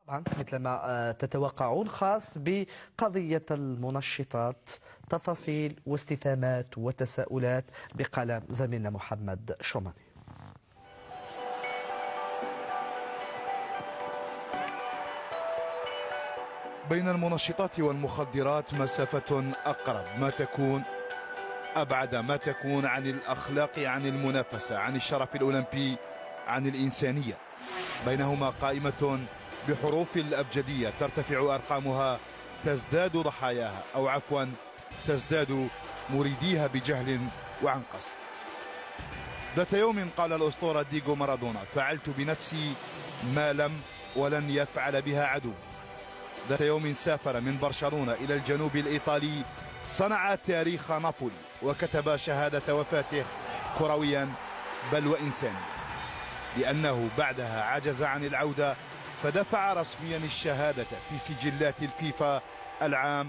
طبعا مثل ما تتوقعون خاص بقضية المنشطات، تفاصيل واستفهامات وتساؤلات بقلم زميلنا محمد شوماني. بين المنشطات والمخدرات مسافة أقرب ما تكون، أبعد ما تكون عن الأخلاق، عن المنافسة، عن الشرف الأولمبي، عن الإنسانية. بينهما قائمة بحروف الأبجدية ترتفع أرقامها، تزداد ضحاياها، أو عفوا تزداد مريديها بجهل وعن قصد. ذات يوم قال الأسطورة ديغو مارادونا: فعلت بنفسي ما لم ولن يفعل بها عدو. ذات يوم سافر من برشلونة إلى الجنوب الإيطالي، صنع تاريخ نابولي وكتب شهادة وفاته كرويا بل وإنسانيا، لأنه بعدها عجز عن العودة، فدفع رسميا الشهادة في سجلات الفيفا العام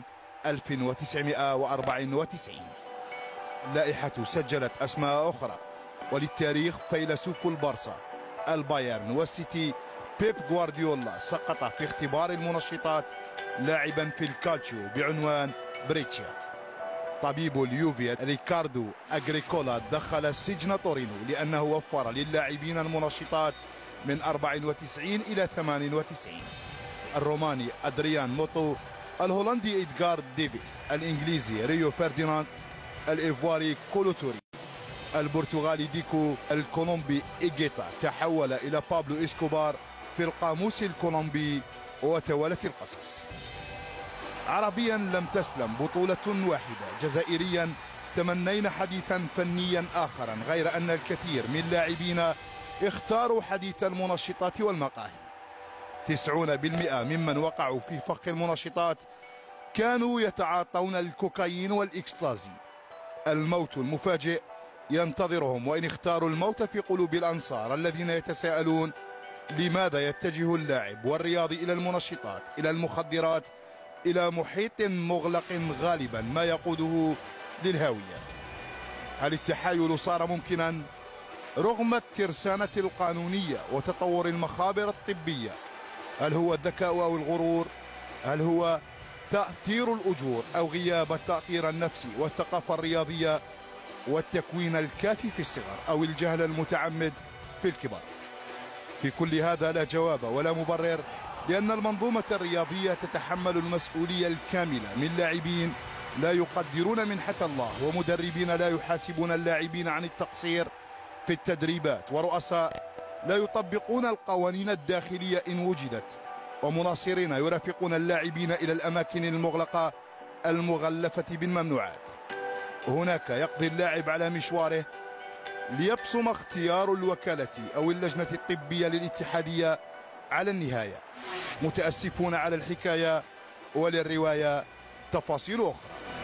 1994. اللائحة سجلت أسماء أخرى، وللتاريخ فيلسوف البارسا، البايرن والسيتي بيب غوارديولا سقط في اختبار المنشطات لاعبا في الكالتشيو بعنوان بريتشيا. طبيب اليوفي ريكاردو أغريكولا دخل السجن تورينو لأنه وفر للاعبين المنشطات من 94 إلى 98. الروماني أدريان موتو، الهولندي إدغار ديفيس، الإنجليزي ريو فرديناند، الإيفواري كولوتوري، البرتغالي ديكو، الكولومبي إيجيتا تحول إلى بابلو إسكوبار في القاموس الكولومبي، وتوالت القصص. عربيا لم تسلم بطولة واحدة، جزائريا تمنينا حديثا فنيا آخرا، غير أن الكثير من لاعبين اختاروا حديث المنشطات والمقاهي. 90% ممن وقعوا في فخ المنشطات كانوا يتعاطون الكوكايين والإكستازي. الموت المفاجئ ينتظرهم، وإن اختاروا الموت في قلوب الأنصار الذين يتساءلون: لماذا يتجه اللاعب والرياضي إلى المنشطات، إلى المخدرات، إلى محيط مغلق غالبا ما يقوده للهاوية؟ هل التحايل صار ممكنا رغم الترسانة القانونية وتطور المخابر الطبية؟ هل هو الذكاء أو الغرور؟ هل هو تأثير الأجور أو غياب التأثير النفسي والثقافة الرياضية والتكوين الكافي في الصغر، أو الجهل المتعمد في الكبار؟ في كل هذا لا جواب ولا مبرر، لأن المنظومة الرياضية تتحمل المسؤولية الكاملة من لاعبين لا يقدرون منحة الله، ومدربين لا يحاسبون اللاعبين عن التقصير في التدريبات، ورؤساء لا يطبقون القوانين الداخلية إن وجدت، ومناصرين يرافقون اللاعبين إلى الأماكن المغلقة المغلفة بالممنوعات. هناك يقضي اللاعب على مشواره ليبصم اختيار الوكالة أو اللجنة الطبية للاتحادية على النهاية. متأسفون على الحكاية، وللرواية تفاصيل أخرى.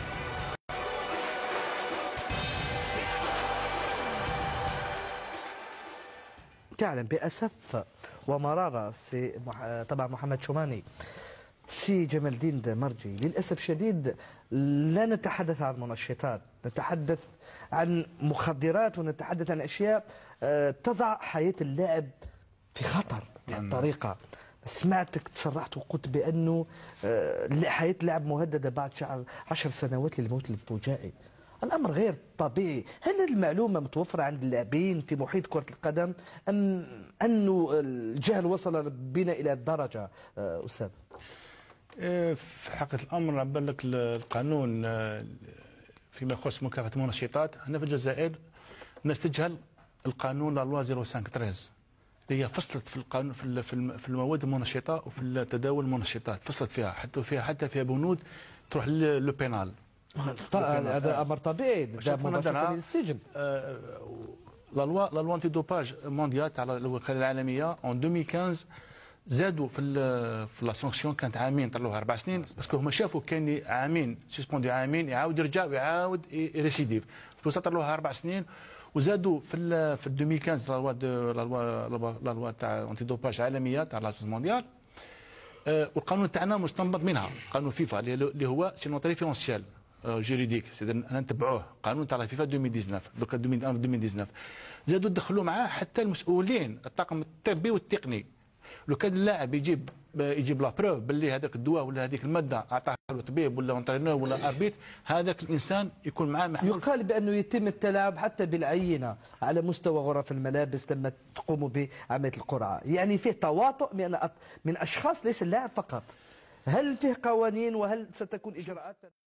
تعلم بأسف ومرارة طبعا محمد شوماني، سي جمال الدين مرجي، للأسف شديد لا نتحدث عن منشطات، نتحدث عن مخدرات، ونتحدث عن أشياء تضع حياة اللاعب في خطر بهالطريقة. سمعتك تصرحت وقلت بأنه حياة اللاعب مهددة بعد 10 سنوات للموت الفجائي. الأمر غير طبيعي. هل المعلومة متوفرة عند اللاعبين في محيط كرة القدم، أم أنه الجهل وصل بنا إلى الدرجة أستاذ؟ في حقيقة الأمر بالك القانون فيما يخص مكافحة المنشطات، هنا في الجزائر الناس تجهل القانون لا لوا 0513 اللي هي فصلت في القانون في المواد المنشطة وفي تداول المنشطات، فصلت فيها حتى فيها بنود تروح لو بينال. هذا امر طبيعي، ده مباشره للسجن. لا لوا انتي دوباج مونديال تاع الوكاله العالميه اون 2015 زادوا في لا سانكسيون، كانت عامين طلعوها 4 سنين، باسكو هما شافوا كاين عامين سسبوندي، عامين يعاود يرجع ويعاود ريسيديف، بصح طلعوها 4 سنين. وزادوا في 2015 لا لوا تاع انتي دوباج عالميه تاع لا مونديال. والقانون تاعنا مستنبط منها قانون فيفا اللي هو سي نوت ريفيرونسيال جوريديك، انا نتبعوه قانون تاع فيفا 2019 دوكا 2019. زادوا دخلوا معاه حتى المسؤولين، الطاقم الطبي والتقني. لو كان اللاعب يجيب لا بروف باللي هذاك الدواء ولا هذيك الماده اعطاها له طبيب ولا انترينور ولا اربيت، هذاك الانسان يكون معاه محمول. يقال بانه يتم التلاعب حتى بالعينه على مستوى غرف الملابس لما تقوموا بعمليه القرعه، يعني فيه تواطؤ من اشخاص ليس اللاعب فقط. هل فيه قوانين وهل ستكون اجراءات؟